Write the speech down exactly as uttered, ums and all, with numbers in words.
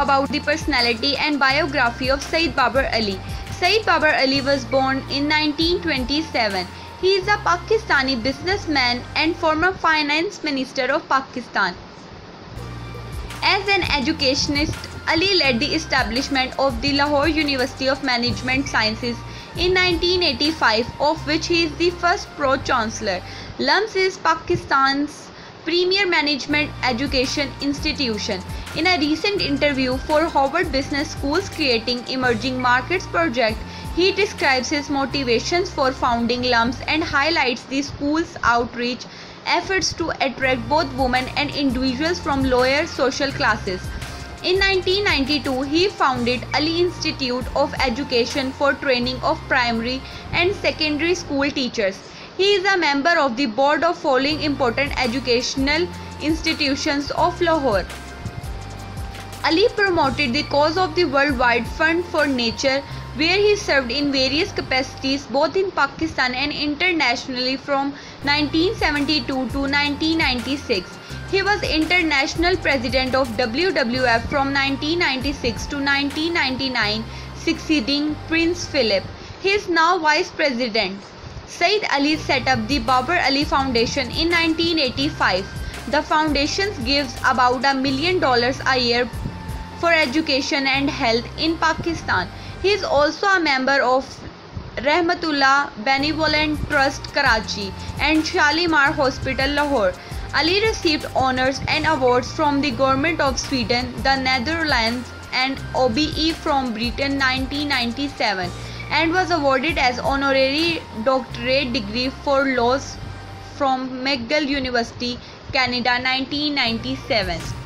about the personality and biography of Syed Babar Ali. Syed Babar Ali was born in nineteen twenty-seven. He is a Pakistani businessman and former finance minister of Pakistan. As an educationist, Ali led the establishment of the Lahore University of Management Sciences in nineteen eighty-five, of which he is the first pro-chancellor. L U M S is Pakistan's premier management education institution. In a recent interview for Harvard Business School's Creating Emerging Markets project, he describes his motivations for founding L U M S and highlights the school's outreach efforts to attract both women and individuals from lower social classes. In nineteen ninety-two, he founded Ali Institute of Education for training of primary and secondary school teachers. He is a member of the board of following important educational institutions of Lahore. Ali promoted the cause of the Worldwide Fund for Nature, where he served in various capacities both in Pakistan and internationally from nineteen seventy-two to nineteen ninety-six. He was international president of W W F from nineteen ninety-six to nineteen ninety-nine, succeeding Prince Philip. He is now vice president. Syed Ali set up the Babar Ali Foundation in nineteen eighty-five. The foundation gives about a million dollars a year for education and health in Pakistan. He is also a member of Rahmatullah Benevolent Trust Karachi and Shalimar Hospital Lahore. Ali received honors and awards from the government of Sweden, the Netherlands and O B E from Britain nineteen ninety-seven, and was awarded as honorary doctorate degree for laws from McGill University, Canada nineteen ninety-seven.